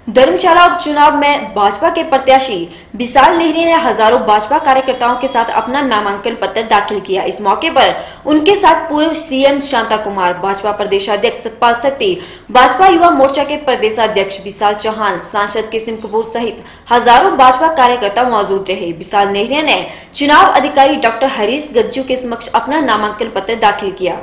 धर्मशाला उपचुनाव में भाजपा के प्रत्याशी विशाल नेहरिया ने हजारों भाजपा कार्यकर्ताओं के साथ अपना नामांकन पत्र दाखिल किया। इस मौके पर उनके साथ पूर्व सीएम शांता कुमार, भाजपा प्रदेशाध्यक्ष सतपाल सत्ती, भाजपा युवा मोर्चा के प्रदेशाध्यक्ष विशाल चौहान, सांसद किशन कपूर सहित हजारों भाजपा कार्यकर्ता मौजूद रहे। विशाल नेहरिया ने चुनाव अधिकारी डॉक्टर हरीश गज्जू के समक्ष अपना नामांकन पत्र दाखिल किया।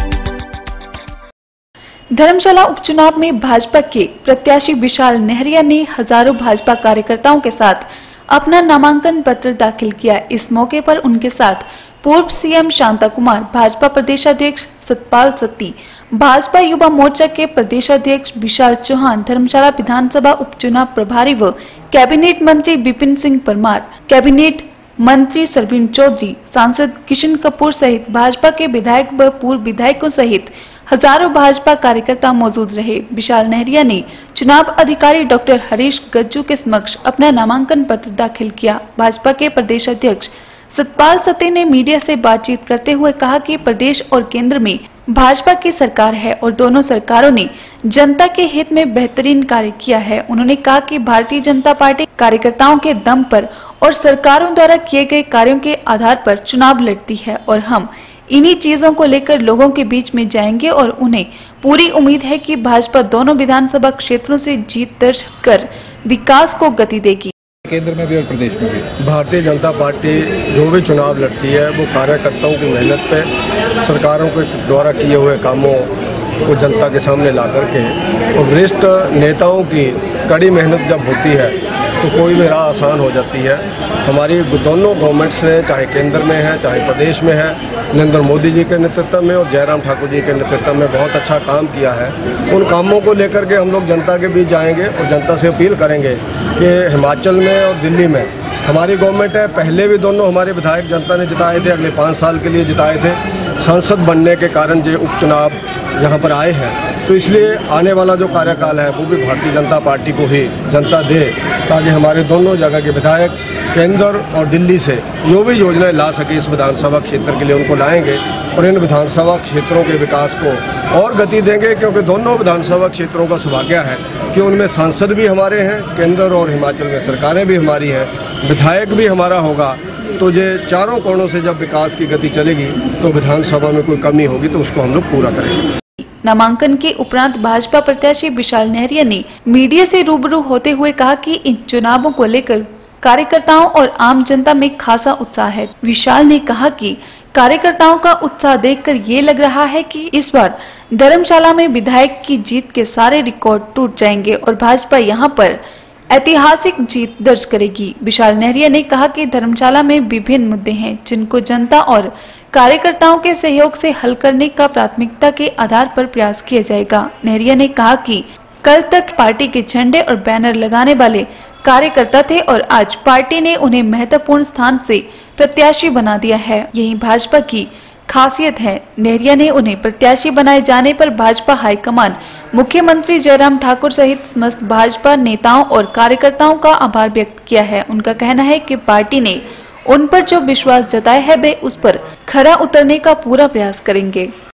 धर्मशाला उपचुनाव में भाजपा के प्रत्याशी विशाल नेहरिया ने हजारों भाजपा कार्यकर्ताओं के साथ अपना नामांकन पत्र दाखिल किया। इस मौके पर उनके साथ पूर्व सीएम शांता कुमार, भाजपा प्रदेशाध्यक्ष सतपाल सत्ती, भाजपा युवा मोर्चा के प्रदेशाध्यक्ष विशाल चौहान, धर्मशाला विधानसभा उपचुनाव प्रभारी व कैबिनेट मंत्री विपिन सिंह परमार, कैबिनेट मंत्री सरवीन चौधरी, सांसद किशन कपूर सहित भाजपा के विधायक व पूर्व विधायकों सहित हजारों भाजपा कार्यकर्ता मौजूद रहे। विशाल नेहरिया ने चुनाव अधिकारी डॉक्टर हरीश गज्जू के समक्ष अपना नामांकन पत्र दाखिल किया। भाजपा के प्रदेश अध्यक्ष सतपाल सत्ती ने मीडिया से बातचीत करते हुए कहा कि प्रदेश और केंद्र में भाजपा की सरकार है और दोनों सरकारों ने जनता के हित में बेहतरीन कार्य किया है। उन्होंने कहा कि भारतीय जनता पार्टी कार्यकर्ताओं के दम पर और सरकारों द्वारा किए गए कार्यों के आधार पर चुनाव लड़ती है और हम इन्हीं चीजों को लेकर लोगों के बीच में जाएंगे और उन्हें पूरी उम्मीद है कि भाजपा दोनों विधानसभा क्षेत्रों से जीत दर्ज कर विकास को गति देगी। केंद्र में भी और प्रदेश में भी भारतीय जनता पार्टी जो भी चुनाव लड़ती है वो कार्यकर्ताओं की मेहनत पे, सरकारों के द्वारा किए हुए कामों को जनता के सामने ला करके और वरिष्ठ नेताओं की कड़ी मेहनत जब होती है तो कोई भी राह आसान हो जाती है। हमारी दोनों गवर्नमेंट्स ने, चाहे केंद्र में है चाहे प्रदेश में है, नरेंद्र मोदी जी के नेतृत्व में और जयराम ठाकुर जी के नेतृत्व में बहुत अच्छा काम किया है। उन कामों को लेकर के हम लोग जनता के बीच जाएंगे और जनता से अपील करेंगे कि हिमाचल में और दिल्ली में हमारी गवर्नमेंट है। पहले भी दोनों हमारे विधायक जनता ने जिताए थे, अगले 5 साल के लिए जिताए थे। सांसद बनने के कारण जो उपचुनाव यहाँ पर आए हैं, तो इसलिए आने वाला जो कार्यकाल है वो भी भारतीय जनता पार्टी को ही जनता दे, ताकि हमारे दोनों जगह के विधायक केंद्र और दिल्ली से जो भी योजनाएं ला सके इस विधानसभा क्षेत्र के लिए उनको लाएंगे और इन विधानसभा क्षेत्रों के विकास को और गति देंगे, क्योंकि दोनों विधानसभा क्षेत्रों का सौभाग्य है कि उनमें सांसद भी हमारे हैं, केंद्र और हिमाचल में सरकारें भी हमारी हैं, विधायक भी हमारा होगा। तो ये चारों कोणों से जब विकास की गति चलेगी तो विधानसभा में कोई कमी होगी तो उसको हम लोग पूरा करेंगे। नामांकन के उपरांत भाजपा प्रत्याशी विशाल नेहरिया ने मीडिया से रूबरू होते हुए कहा कि इन चुनावों को लेकर कार्यकर्ताओं और आम जनता में खासा उत्साह है। विशाल ने कहा कि कार्यकर्ताओं का उत्साह देखकर ये लग रहा है कि इस बार धर्मशाला में विधायक की जीत के सारे रिकॉर्ड टूट जाएंगे और भाजपा यहाँ पर ऐतिहासिक जीत दर्ज करेगी। विशाल नेहरिया ने कहा कि धर्मशाला में विभिन्न मुद्दे हैं जिनको जनता और कार्यकर्ताओं के सहयोग से हल करने का प्राथमिकता के आधार पर प्रयास किया जाएगा। नेहरिया ने कहा कि कल तक पार्टी के झंडे और बैनर लगाने वाले कार्यकर्ता थे और आज पार्टी ने उन्हें महत्वपूर्ण स्थान से प्रत्याशी बना दिया है। यही भाजपा की खासियत है। नेहरिया ने उन्हें प्रत्याशी बनाए जाने पर भाजपा हाईकमान, मुख्यमंत्री जयराम ठाकुर सहित समस्त भाजपा नेताओं और कार्यकर्ताओं का आभार व्यक्त किया है। उनका कहना है कि पार्टी ने उन पर जो विश्वास जताया है वे उस पर खरा उतरने का पूरा प्रयास करेंगे।